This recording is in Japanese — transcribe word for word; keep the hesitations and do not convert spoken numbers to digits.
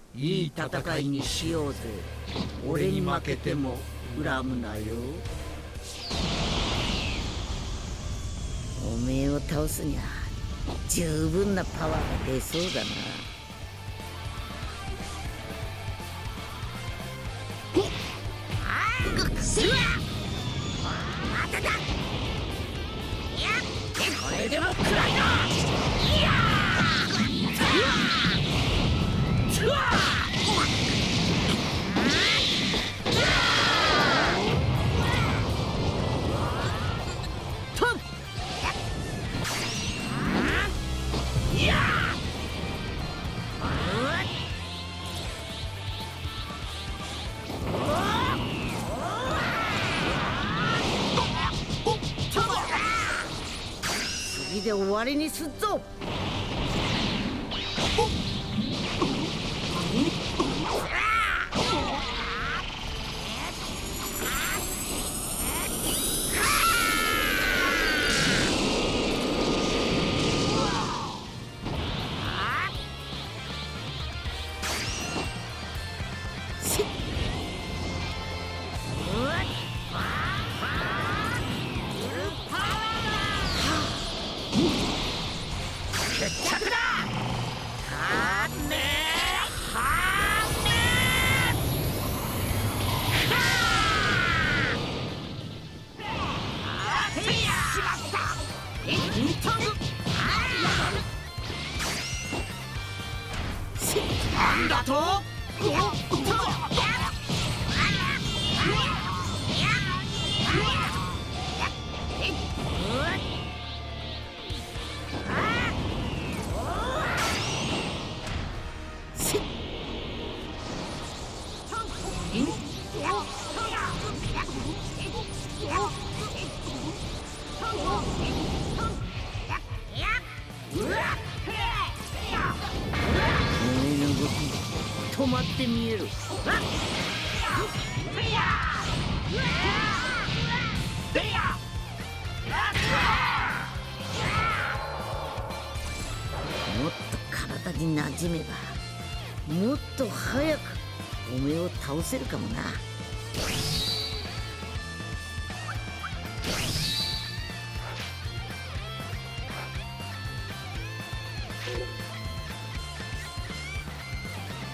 いい戦いにしようぜ。俺に負けても恨むなよ。おめえを倒すには十分なパワーが出そうだな。これでも食らいな。次で終わりにすっぞ。なんだと？止まって見える。もっと体に馴染めばもっと早くおめえを倒せるかもな。